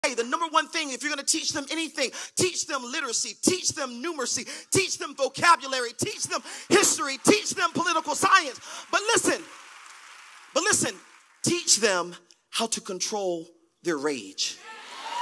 The number one thing, if you're going to teach them anything, teach them literacy, teach them numeracy, teach them vocabulary, teach them history, teach them political science. But listen, teach them how to control their rage.